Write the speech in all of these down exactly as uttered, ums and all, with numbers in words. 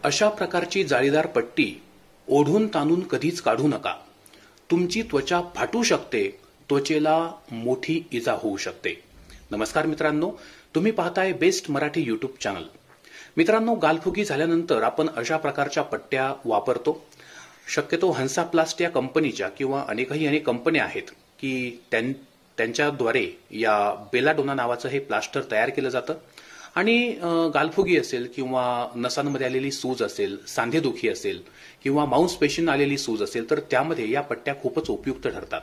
अशा प्रकारची जाळीदार पट्टी ओढून ताणून कधीच काढू नका. तुमची त्वचा फाटू शकते, त्वचेला मोठी इजा होऊ शकते. नमस्कार मित्रांनो, तुम्ही पाहताय बेस्ट मराठी यूट्यूब चॅनल. मित्रांनो, गालफुगी झाल्यानंतर आपण अशा प्रकारच्या पट्ट्या वापरतो. शक्यतो हंसाप्लास्ट या कंपनीच्या किंवा अनेकही अनेक कंपन्या आहेत की त्यां त्यांच्याद्वारे या बेलाडोना नावाचं हे प्लास्टर तयार केलं जातं आणि गालफुगी असेल किंवा नसांमध्ये आलेली सूज असेल, सांधेदुखी असेल किंवा मांसपेशींना आलेली सूज असेल तर त्यामध्ये या पट्ट्या खूपच उपयुक्त ठरतात.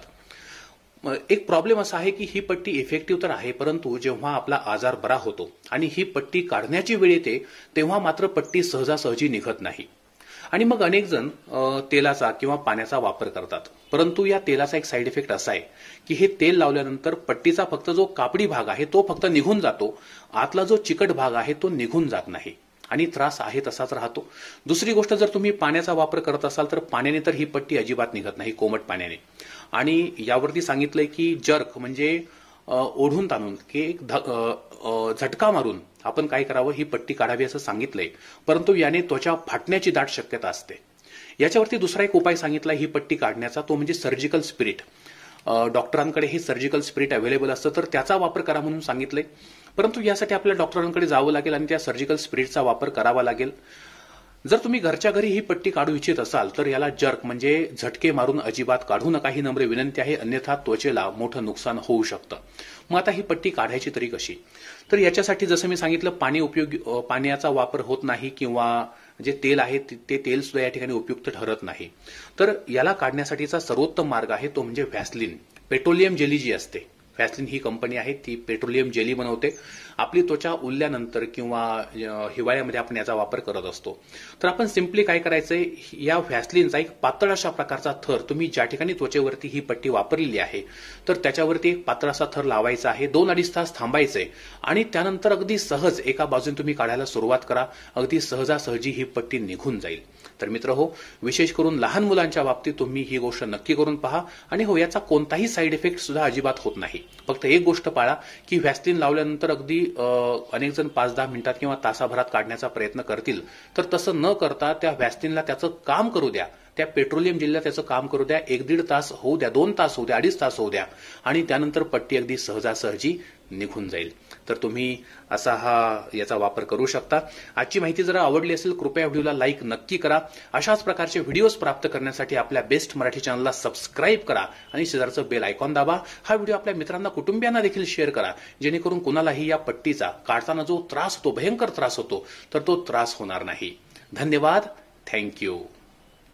एक प्रॉब्लेम असा आहे की ही पट्टी इफेक्टिव्ह तर आहे, परंतु जेव्हा आपला आजार बरा होतो आणि ही पट्टी काढण्याची वेळ येते तेव्हा मात्र पट्टी सहजासहजी निघत नाही आणि मग अनेक जण तेलाचा किंवा पाण्याचा वापर करतात. परंतु या तेलाचा एक साईड इफेक्ट असा आहे की हे तेल लावल्यानंतर पट्टीचा फक्त जो कापडी भाग आहे तो फक्त निघून जातो, आतला जो चिकट भाग आहे तो निघून जात नाही आणि त्रास आहे तसाच राहतो. दुसरी गोष्ट, जर तुम्ही पाण्याचा वापर करत असाल तर पाण्याने तर ही पट्टी अजिबात निघत नाही, कोमट पाण्याने. आणि यावरती सांगितलंय की जर्क म्हणजे ओढून ताणून की एक झटका मारून आपण काय करावं, ही पट्टी काढावी असं सांगितलंय. परंतु याने त्वचा फाटण्याची दाट शक्यता असते. याच्यावरती दुसरा एक उपाय सांगितला ही पट्टी काढण्याचा, तो म्हणजे सर्जिकल स्पिरिट. डॉक्टरांकडे हे सर्जिकल स्पिरिट अवेलेबल असतं तर त्याचा वापर करा म्हणून सांगितलंय. परंतु यासाठी आपल्या डॉक्टरांकडे जावं लागेल आणि त्या सर्जिकल स्पिरिटचा वापर करावा लागेल. जर तुम्ही घरच्या घरी ही पट्टी काढू इच्छित असाल तर याला जर्क म्हणजे झटके मारून अजिबात काढू नका, ही नम्र विनंती आहे, अन्यथा त्वचेला मोठं नुकसान होऊ शकतं. मग आता ही पट्टी काढायची तरी कशी? तर याच्यासाठी जसं मी सांगितलं, पाणी उपयोगी पाण्याचा वापर होत नाही किंवा जे तेल आहे ते तेल सुद्धा या ठिकाणी उपयुक्त ठरत नाही. तर याला काढण्यासाठीचा सर्वोत्तम मार्ग आहे तो म्हणजे व्हॅसलिन. पेट्रोलियम जेली जी असते, व्हॅसलिन ही कंपनी आहे, ती पेट्रोलियम जेली बनवते. आपली त्वचा उरल्यानंतर किंवा हिवाळ्यामध्ये आपण याचा वापर करत असतो. तर आपण सिम्पली काय करायचंय, या व्हॅसलिनचा एक पातळ अशा प्रकारचा थर तुम्ही ज्या ठिकाणी त्वचेवरती ही पट्टी वापरलेली आहे तर त्याच्यावरती एक पातळ असा थर लावायचा आहे. दोन अडीच तास थांबायचंय आणि त्यानंतर अगदी सहज एका बाजूने तुम्ही काढायला सुरुवात करा. अगदी सहजासहजी ही पट्टी निघून जाईल. तर मित्र हो, विशेष करून लहान मुलांच्या बाबतीत तुम्ही ही गोष्ट नक्की करून पहा. आणि हो, याचा कोणताही साईड इफेक्ट सुद्धा अजिबात होत नाही. फक्त एक गोष्ट पाळा की व्हॅसलिन लावल्यानंतर अगदी अनेक जण पाच दहा मिनिटात किंवा तासाभरात काढण्याचा प्रयत्न करतील, तर तसं न करता त्या व्हॅसलिनला त्याचं काम करू द्या, त्या पेट्रोलियम जेलला त्याचं काम करू द्या. एक दीड तास होऊ द्या, दोन तास होऊ द्या, अडीच तास होऊ द्या आणि त्यानंतर पट्टी अगदी सहजासहजी निघून जाईल. तर तुम्ही असा हा याचा वापर करू शकता. आजची माहिती जर आवडली असेल कृपया व्हिडिओला लाईक नक्की करा. अशाच प्रकारचे व्हिडिओज प्राप्त करण्यासाठी आपल्या बेस्ट मराठी चॅनलला सबस्क्राईब करा आणि शेजारचं बेल आयकॉन दाबा. हा व्हिडिओ आपल्या मित्रांना, कुटुंबियांना देखील शेअर करा, जेणेकरून कुणालाही या पट्टीचा काढताना जो त्रास होतो, भयंकर त्रास होतो, तर तो त्रास होणार नाही. धन्यवाद. थँक्यू.